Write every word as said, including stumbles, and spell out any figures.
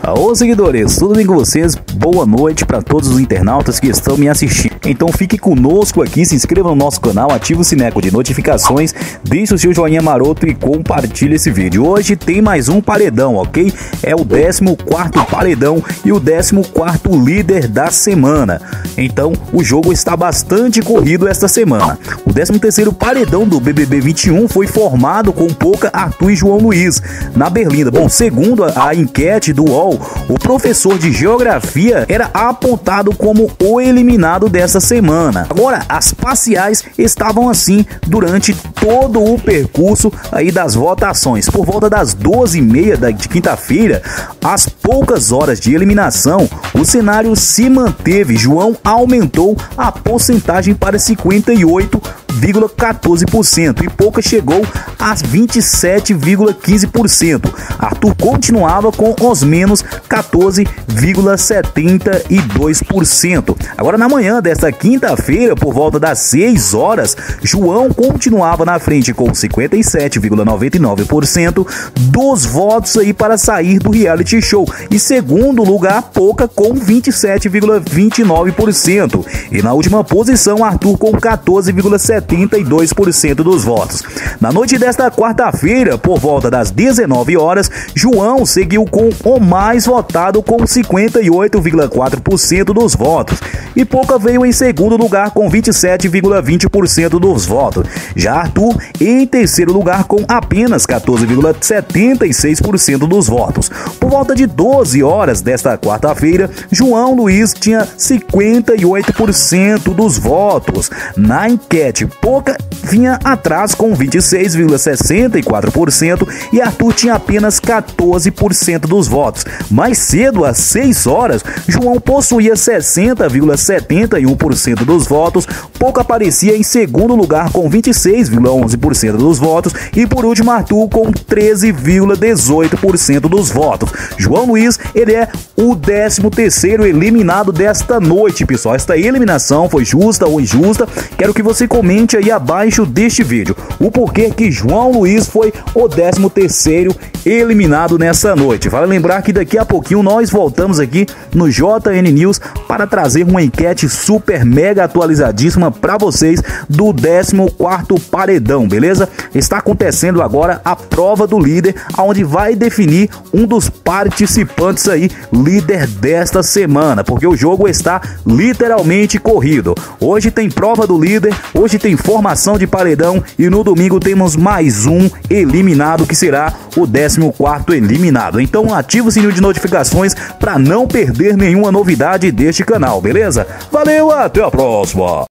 Ô seguidores, tudo bem com vocês? Boa noite para todos os internautas que estão me assistindo. Então fique conosco aqui, se inscreva no nosso canal, ative o sineco de notificações, deixe o seu joinha maroto e compartilhe esse vídeo. Hoje tem mais um paredão, ok? É o décimo quarto paredão e o décimo quarto líder da semana. Então o jogo está bastante corrido esta semana. O décimo terceiro paredão do B B B vinte e um foi formado com Poca, Arthur e João Luiz na Berlinda. Bom, segundo a, a enquete do U O L, o professor de geografia era apontado como o eliminado dessa semana. Agora, as parciais estavam assim durante todo o percurso aí das votações. Por volta das doze e meia de quinta-feira, às poucas horas de eliminação, o cenário se manteve. João aumentou a porcentagem para cinquenta e oito vírgula quatorze por cento e Poca chegou a vinte e sete vírgula quinze por cento. Arthur continuava com os menos quatorze vírgula setenta e dois por cento. Agora, na manhã desta quinta-feira, por volta das seis horas, João continuava na frente com cinquenta e sete vírgula noventa e nove por cento dos votos aí para sair do reality show. E segundo lugar, Poca com vinte e sete vírgula vinte e nove por cento. E na última posição, Arthur com quatorze vírgula setenta e dois por cento dos votos. Na noite desta quarta-feira, por volta das dezenove horas, João seguiu com o mais votado com cinquenta e oito vírgula quatro por cento dos votos. E Poca veio em segundo lugar com vinte e sete vírgula vinte por cento dos votos. Já Arthur em terceiro lugar com apenas quatorze vírgula setenta e seis por cento dos votos. Por volta de doze horas desta quarta-feira, João Luiz tinha cinquenta e oito por cento dos votos. Na enquete, Poca vinha atrás com vinte e seis vírgula sessenta e quatro por cento e Arthur tinha apenas quatorze por cento dos votos. Mais cedo, às seis horas, João possuía sessenta vírgula setenta e um por cento dos votos, Poca aparecia em segundo lugar com vinte e seis vírgula onze por cento dos votos e por último Arthur com treze vírgula dezoito por cento dos votos. João Luiz, ele é o décimo terceiro eliminado desta noite, pessoal. Esta eliminação foi justa ou injusta? Quero que você comente aí abaixo deste vídeo o porquê que João Luiz foi o décimo terceiro eliminado nessa noite. Vale lembrar que daqui a pouquinho nós voltamos aqui no J N News para trazer uma enquete super mega atualizadíssima para vocês do décimo quarto paredão, beleza? Está acontecendo agora a prova do líder, onde vai definir um dos participantes aí, líder desta semana, porque o jogo está literalmente corrido. Hoje tem prova do líder, hoje tem formação de paredão e no domingo temos mais um eliminado que será o décimo quarto eliminado. Então ativa o sininho de notificações para não perder nenhuma novidade deste canal, beleza? Valeu, até a próxima!